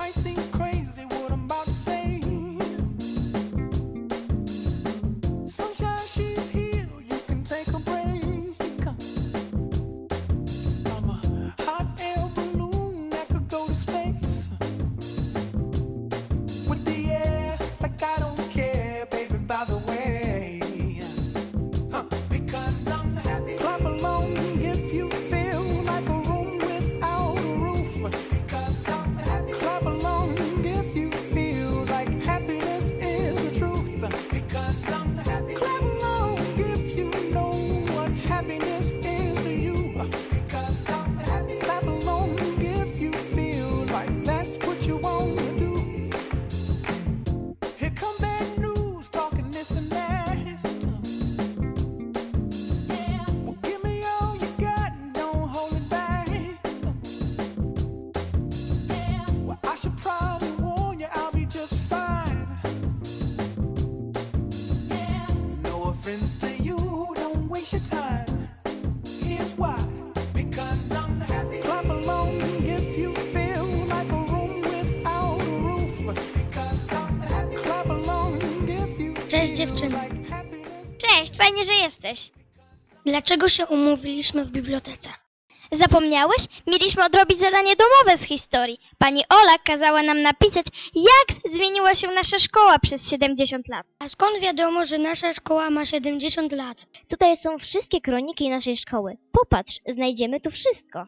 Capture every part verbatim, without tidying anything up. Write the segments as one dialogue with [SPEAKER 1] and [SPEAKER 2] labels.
[SPEAKER 1] Cześć dziewczyny.
[SPEAKER 2] Cześć, fajnie, że jesteś.
[SPEAKER 1] Dlaczego się umówiliśmy w bibliotece?
[SPEAKER 2] Zapomniałeś? Mieliśmy odrobić zadanie domowe z historii. Pani Ola kazała nam napisać, jak zmieniła się nasza szkoła przez siedemdziesiąt lat.
[SPEAKER 1] A skąd wiadomo, że nasza szkoła ma siedemdziesiąt lat?
[SPEAKER 2] Tutaj są wszystkie kroniki naszej szkoły. Popatrz, znajdziemy tu wszystko.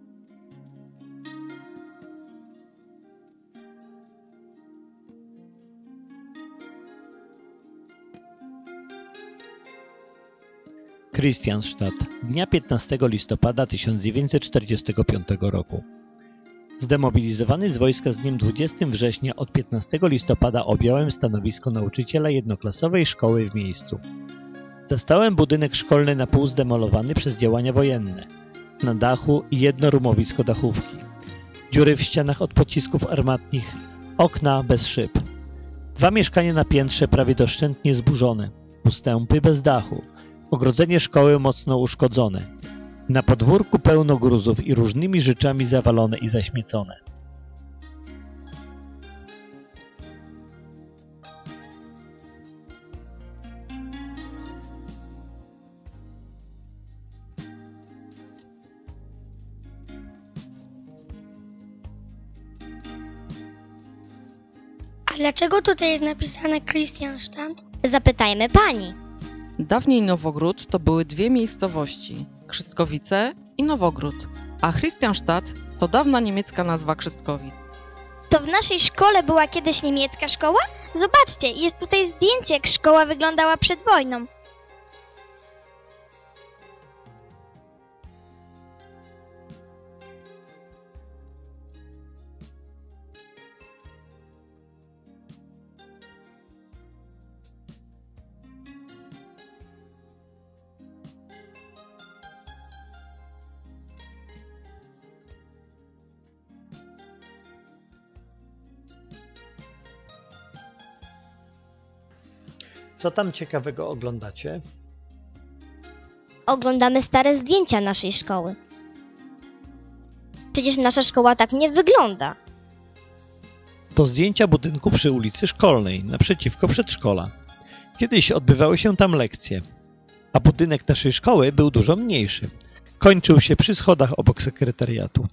[SPEAKER 3] Christianstadt, dnia piętnastego listopada tysiąc dziewięćset czterdziestego piątego roku. Zdemobilizowany z wojska z dniem dwudziestego września od piętnastego listopada objąłem stanowisko nauczyciela jednoklasowej szkoły w miejscu. Zastałem budynek szkolny na pół zdemolowany przez działania wojenne. Na dachu jedno rumowisko dachówki. Dziury w ścianach od pocisków armatnich, okna bez szyb. Dwa mieszkania na piętrze prawie doszczętnie zburzone, ustępy bez dachu. Ogrodzenie szkoły mocno uszkodzone. Na podwórku pełno gruzów i różnymi rzeczami zawalone i zaśmiecone.
[SPEAKER 1] A dlaczego tutaj jest napisane Christianstadt?
[SPEAKER 2] Zapytajmy pani.
[SPEAKER 4] Dawniej Nowogród to były dwie miejscowości, Krzystkowice i Nowogród, a Christianstadt to dawna niemiecka nazwa Krzystkowic.
[SPEAKER 2] To w naszej szkole była kiedyś niemiecka szkoła? Zobaczcie, jest tutaj zdjęcie, jak szkoła wyglądała przed wojną.
[SPEAKER 3] Co tam ciekawego oglądacie?
[SPEAKER 2] Oglądamy stare zdjęcia naszej szkoły. Przecież nasza szkoła tak nie wygląda.
[SPEAKER 3] To zdjęcia budynku przy ulicy Szkolnej, naprzeciwko przedszkola. Kiedyś odbywały się tam lekcje, a budynek naszej szkoły był dużo mniejszy. Kończył się przy schodach obok sekretariatu.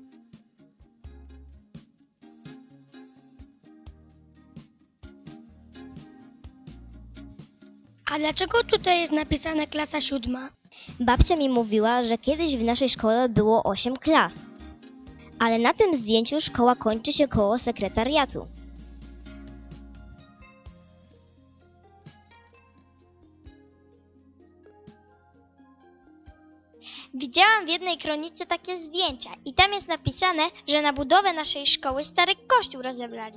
[SPEAKER 1] A dlaczego tutaj jest napisane klasa siódma?
[SPEAKER 2] Babcia mi mówiła, że kiedyś w naszej szkole było osiem klas. Ale na tym zdjęciu szkoła kończy się koło sekretariatu. Widziałam w jednej kronice takie zdjęcia i tam jest napisane, że na budowę naszej szkoły stary kościół rozebrali.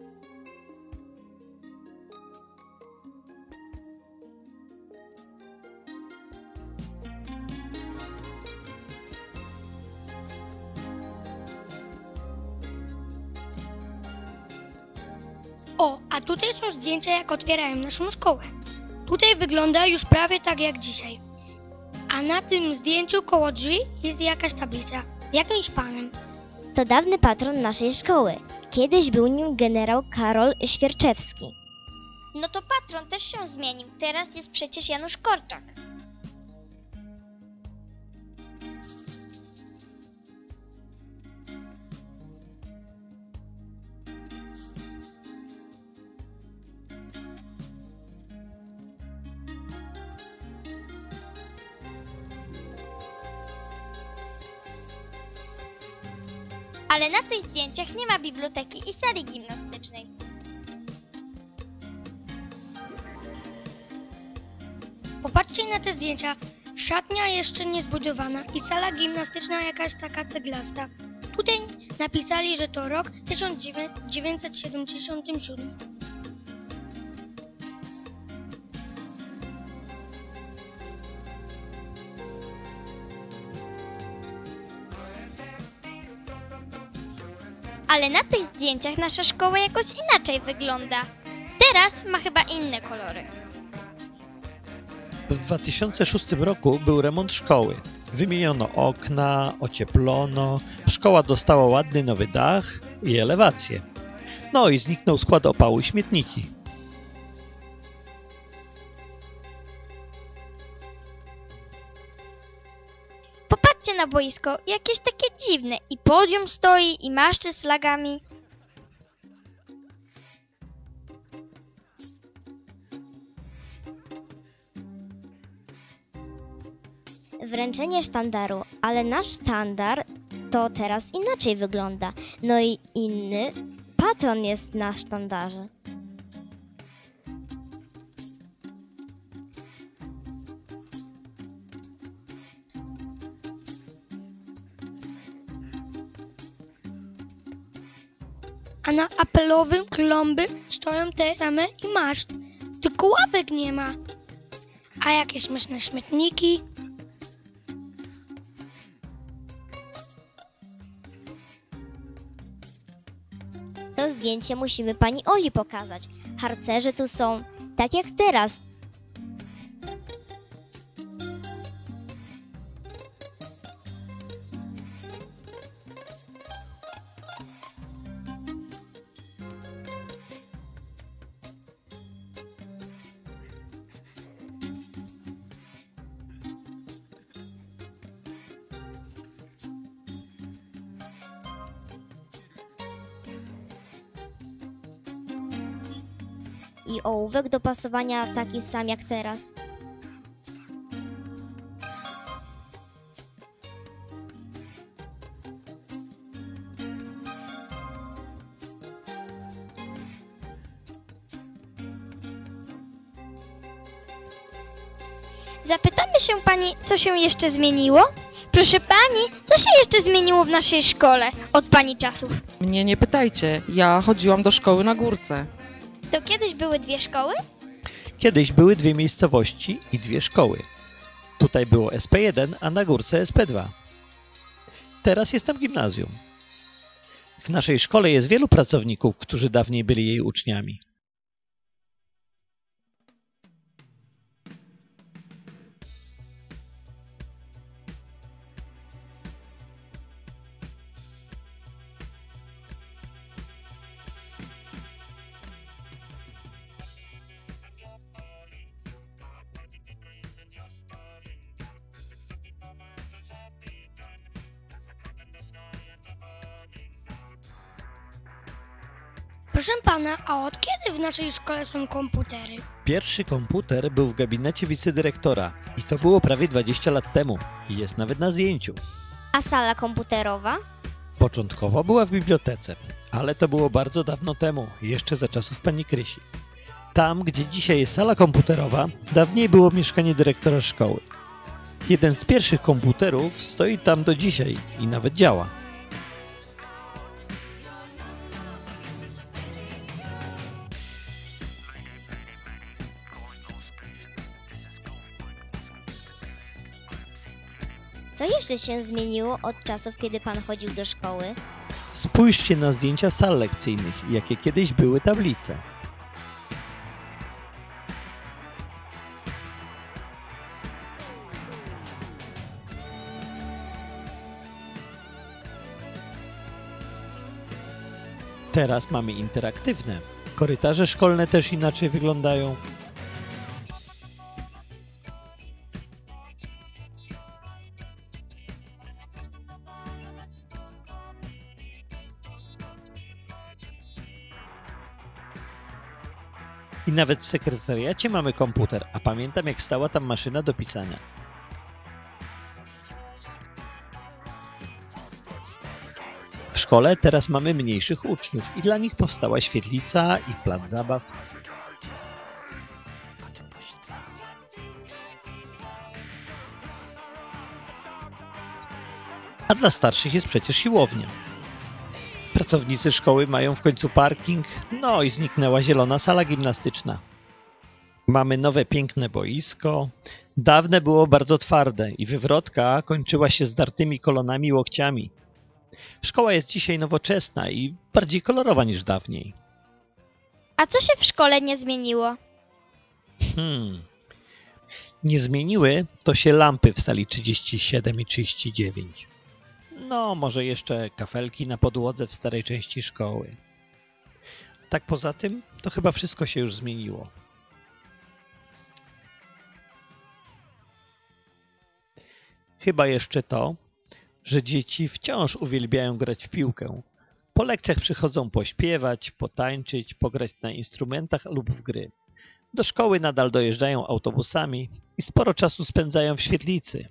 [SPEAKER 1] O, a tutaj są zdjęcia, jak otwierają naszą szkołę. Tutaj wygląda już prawie tak jak dzisiaj. A na tym zdjęciu koło drzwi jest jakaś tablica z jakimś panem.
[SPEAKER 2] To dawny patron naszej szkoły. Kiedyś był nim generał Karol Świerczewski. No to patron też się zmienił. Teraz jest przecież Janusz Korczak. Ale na tych zdjęciach nie ma biblioteki i sali gimnastycznej.
[SPEAKER 1] Popatrzcie na te zdjęcia. Szatnia jeszcze nie zbudowana i sala gimnastyczna jakaś taka ceglasta. Tutaj napisali, że to rok tysiąc dziewięćset siedemdziesiąty siódmy.
[SPEAKER 2] Ale na tych zdjęciach nasza szkoła jakoś inaczej wygląda. Teraz ma chyba inne kolory.
[SPEAKER 3] W dwa tysiące szóstym roku był remont szkoły. Wymieniono okna, ocieplono, szkoła dostała ładny nowy dach i elewację. No i zniknął skład opału i śmietniki.
[SPEAKER 2] Popatrzcie na boisko, jakieś takie dziwne. I podium stoi, i maszty z flagami. Wręczenie sztandaru, ale nasz sztandar to teraz inaczej wygląda. No i inny patron jest na sztandarze.
[SPEAKER 1] A na apelowym klomby stoją te same i maszt. Tylko ławek nie ma. A jakie śmieszne śmietniki.
[SPEAKER 2] To zdjęcie musimy pani Oli pokazać. Harcerze tu są, tak jak teraz. I ołówek do pasowania taki sam jak teraz. Zapytamy się pani, co się jeszcze zmieniło? Proszę pani, co się jeszcze zmieniło w naszej szkole od pani czasów?
[SPEAKER 4] Mnie nie pytajcie, ja chodziłam do szkoły na górce.
[SPEAKER 2] To kiedyś były dwie szkoły?
[SPEAKER 3] Kiedyś były dwie miejscowości i dwie szkoły. Tutaj było S P jeden, a na górce S P dwa. Teraz jest tam gimnazjum. W naszej szkole jest wielu pracowników, którzy dawniej byli jej uczniami.
[SPEAKER 1] Proszę pana, a od kiedy w naszej szkole są komputery?
[SPEAKER 3] Pierwszy komputer był w gabinecie wicedyrektora i to było prawie dwadzieścia lat temu i jest nawet na zdjęciu.
[SPEAKER 2] A sala komputerowa?
[SPEAKER 3] Początkowo była w bibliotece, ale to było bardzo dawno temu, jeszcze za czasów pani Krysi. Tam, gdzie dzisiaj jest sala komputerowa, dawniej było mieszkanie dyrektora szkoły. Jeden z pierwszych komputerów stoi tam do dzisiaj i nawet działa.
[SPEAKER 2] Co jeszcze się zmieniło od czasów, kiedy pan chodził do szkoły?
[SPEAKER 3] Spójrzcie na zdjęcia sal lekcyjnych, jakie kiedyś były tablice. Teraz mamy interaktywne. Korytarze szkolne też inaczej wyglądają. I nawet w sekretariacie mamy komputer, a pamiętam jak stała tam maszyna do pisania. W szkole teraz mamy mniejszych uczniów i dla nich powstała świetlica i plac zabaw. A dla starszych jest przecież siłownia. Pracownicy szkoły mają w końcu parking, no i zniknęła zielona sala gimnastyczna. Mamy nowe piękne boisko. Dawne było bardzo twarde i wywrotka kończyła się zdartymi kolonami i łokciami. Szkoła jest dzisiaj nowoczesna i bardziej kolorowa niż dawniej.
[SPEAKER 2] A co się w szkole nie zmieniło?
[SPEAKER 3] Hmm. Nie zmieniły to się lampy w sali trzydzieści siedem i trzydzieści dziewięć. No, może jeszcze kafelki na podłodze w starej części szkoły. Tak poza tym, to chyba wszystko się już zmieniło. Chyba jeszcze to, że dzieci wciąż uwielbiają grać w piłkę. Po lekcjach przychodzą pośpiewać, potańczyć, pograć na instrumentach lub w gry. Do szkoły nadal dojeżdżają autobusami i sporo czasu spędzają w świetlicy.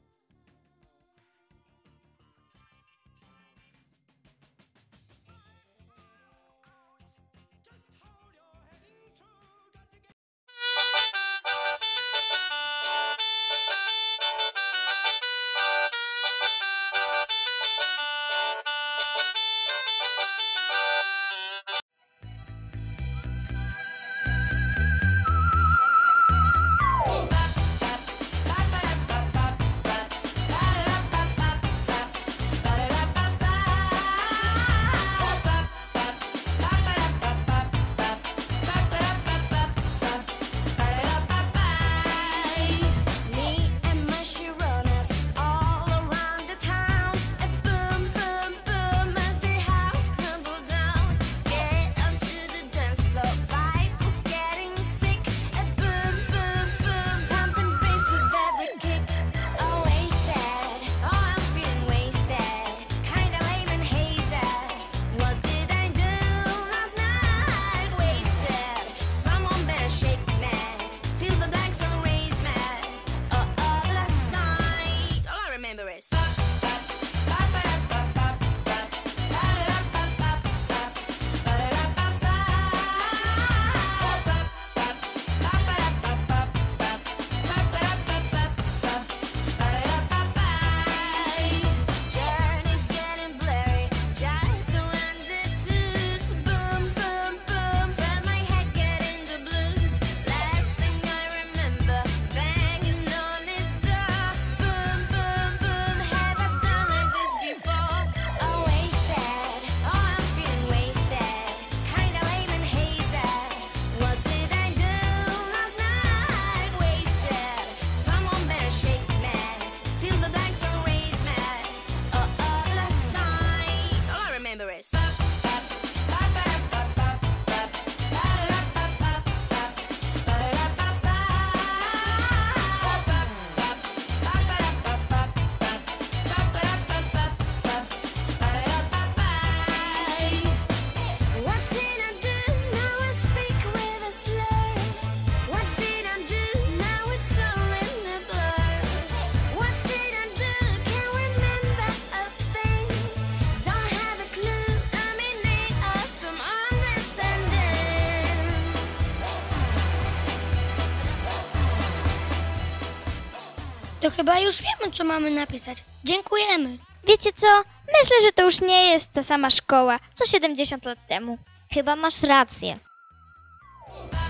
[SPEAKER 1] To chyba już wiemy, co mamy napisać. Dziękujemy.
[SPEAKER 2] Wiecie co? Myślę, że to już nie jest ta sama szkoła, co siedemdziesiąt lat temu. Chyba masz rację.